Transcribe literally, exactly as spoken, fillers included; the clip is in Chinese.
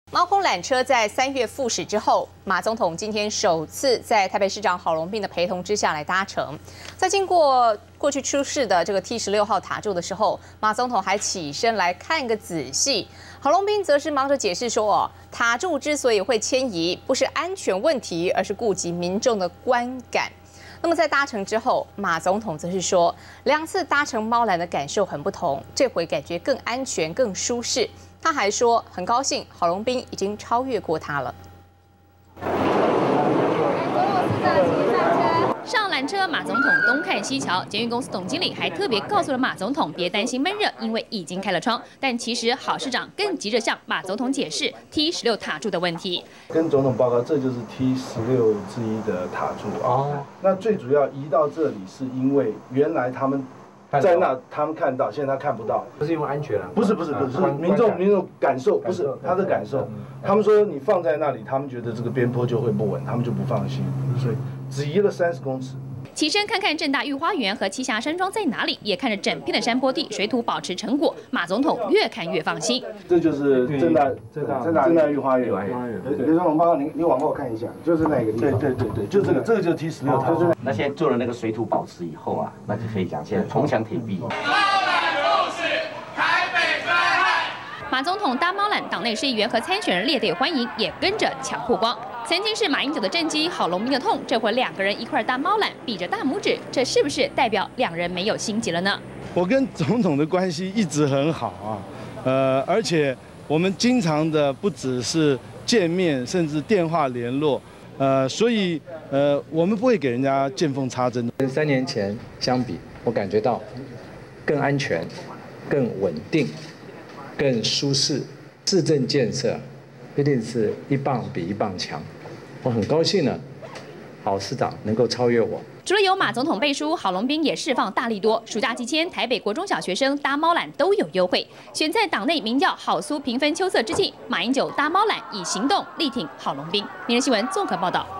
猫空缆车在三月复驶之后，马总统今天首次在台北市长郝龙斌的陪同之下来搭乘。在经过过去出事的这个 T 十六号塔柱的时候，马总统还起身来看个仔细。郝龙斌则是忙着解释说，哦，塔柱之所以会迁移，不是安全问题，而是顾及民众的观感。那么在搭乘之后，马总统则是说，两次搭乘猫缆的感受很不同，这回感觉更安全、更舒适。他还说，很高兴郝龙斌已经超越过他了。 上缆车，马总统东看西瞧，捷运公司总经理还特别告诉了马总统别担心闷热，因为已经开了窗。但其实郝市长更急着向马总统解释 T 十六塔柱的问题。 跟总统报告，这就是 T 十六之一的塔柱啊。那最主要移到这里，是因为原来他们在那，他们看到，现在他看不到。 不是因为安全啊？ 不是不是不是，是民众民众感受，不是他的感受。他们说你放在那里，他们觉得这个边坡就会不稳，他们就不放心，所以只移了三十公尺。 起身看看正大御花园和栖霞山庄在哪里，也看着整片的山坡地水土保持成果，马总统越看越放心。 这就是正大正大正大正大御花园。 刘总统报告，您你往后看一下，就是那个地方。 对对对对，就这个，这个就是 T 十六塔。 那现在做了那个水土保持以后啊，那就可以讲现在铜墙铁壁。 马总统搭猫缆，党内市议员和参选人列队欢迎，也跟着抢曝光。曾经是马英九的政绩，郝龙斌的痛，这回两个人一块搭猫缆，比着大拇指，这是不是代表两人没有心结了呢？ 我跟总统的关系一直很好啊，呃，而且我们经常的不只是见面，甚至电话联络，呃，所以呃，我们不会给人家见缝插针。 跟三年前相比，我感觉到更安全、更稳定、更舒适，市政建设一定是一棒比一棒强。我很高兴呢，郝市长能够超越我。 除了有马总统背书，郝龙斌也释放大力多，暑假期间台北国中小学生搭猫缆都有优惠。选在党内民调好苏平分秋色之际，马英九搭猫缆以行动力挺郝龙斌。民人新闻综合报道。